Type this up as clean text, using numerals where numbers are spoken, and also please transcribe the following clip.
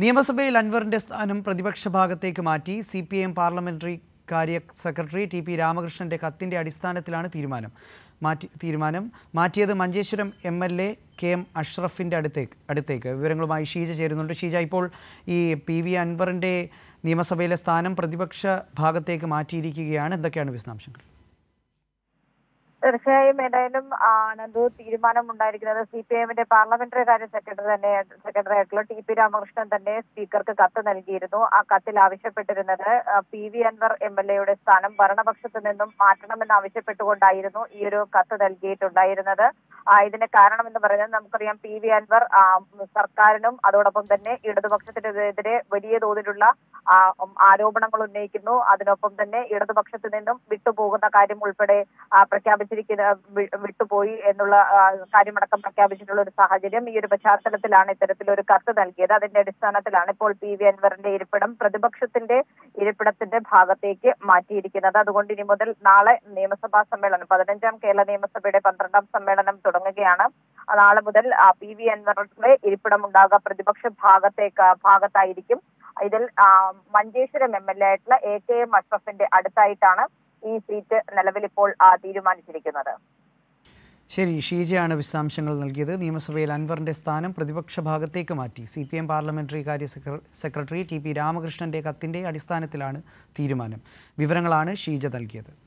നിയമസഭയിൽ അൻവറിന്റെ സ്ഥാനം പ്രതിപക്ഷ ഭാഗത്തേക്ക് മാറ്റി CPIM പാർലമെന്ററി കാര്യ സെക്രട്ടറി TP രാമകൃഷ്ണന്റെ കത്തിന്റെ അടിസ്ഥാനത്തിലാണ് തീരുമാനം. മാറ്റിയത് മഞ്ചേശ്വരം MLA KM അഷ്റഫിന്റെ അടുത്തേക്ക്. വിവരങ്ങളുമായി ഷീജ ചേരുന്നുണ്ട്. ഷീജ, ഇപ്പോൾ ഈ PV അൻവറിന്റെ നിയമസഭയിലെ സ്ഥാനം പ്രതിപക്ഷ ഭാഗത്തേക്ക് മാറ്റിയിരിക്കുകയാണ്. എന്തൊക്കെയാണ് വിശദാംശങ്ങൾ? തീർച്ചയായും ഏതായാലും ആനന്ദു തീരുമാനം ഉണ്ടായിരിക്കുന്നത് CPIMന്റെ പാർലമെന്ററി കാര്യ സെക്രട്ടറി ആയിട്ടുള്ള TP രാമകൃഷ്ണൻ തന്നെ സ്പീക്കർക്ക് കത്ത് നൽകിയിരുന്നു. ആ കത്തിൽ ആവശ്യപ്പെട്ടിരുന്നത് PV അൻവർ MLAയുടെ സ്ഥാനം ഭരണപക്ഷത്തു നിന്നും മാറ്റണമെന്ന് ആവശ്യപ്പെട്ടുകൊണ്ടായിരുന്നു ഈ ഒരു കത്ത് നൽകിയിട്ടുണ്ടായിരുന്നത്. ഇതിന് കാരണം എന്ന് പറയുന്നത് നമുക്കറിയാം, PV അൻവർ സർക്കാരിനും അതോടൊപ്പം തന്നെ ഇടതുപക്ഷത്തിനെതിരെ വലിയ തോതിലുള്ള ആരോപണങ്ങൾ ഉന്നയിക്കുന്നു. അതിനൊപ്പം തന്നെ ഇടതുപക്ഷത്തു നിന്നും വിട്ടുപോകുന്ന കാര്യം ഉൾപ്പെടെ വിട്ടുപോയി എന്നുള്ള കാര്യമടക്കം പ്രഖ്യാപിച്ചിട്ടുള്ള ഒരു സാഹചര്യം. ഈ ഒരു പശ്ചാത്തലത്തിലാണ് ഇത്തരത്തിലൊരു കത്ത് നൽകിയത്. അതിന്റെ അടിസ്ഥാനത്തിലാണ് ഇപ്പോൾ PV അൻവറിന്റെ ഇരിപ്പിടം പ്രതിപക്ഷത്തിന്റെ ഇരിപ്പിടത്തിന്റെ ഭാഗത്തേക്ക് മാറ്റിയിരിക്കുന്നത്. അതുകൊണ്ട് ഇനി മുതൽ നാളെ നിയമസഭാ സമ്മേളനം 15ാം കേരള നിയമസഭയുടെ 12ാം സമ്മേളനം തുടങ്ങുകയാണ്. നാളെ മുതൽ PV അൻവറിന്റെ ഇരിപ്പിടം ഉണ്ടാകുക പ്രതിപക്ഷ ഭാഗത്തായിരിക്കും. ഇതിൽ മഞ്ചേശ്വരം MLA ആയിട്ടുള്ള KM അഷ്റഫിന്റെ അടുത്തായിട്ടാണ് ഈ സീറ്റ് നിലവിൽ ഇപ്പോൾ തീരുമാനിച്ചിരിക്കുന്നത്. ശരി, ഷീജയാണ് വിശദാംശങ്ങൾ നൽകിയത്. നിയമസഭയിൽ അൻവറിന്റെ സ്ഥാനം പ്രതിപക്ഷ ഭാഗത്തേക്ക് മാറ്റി CPIM പാർലമെന്ററി കാര്യ സെക്രട്ടറി TP രാമകൃഷ്ണന്റെ കത്തിന്റെ അടിസ്ഥാനത്തിലാണ് തീരുമാനം. വിവരങ്ങളാണ് ഷീജ നൽകിയത്.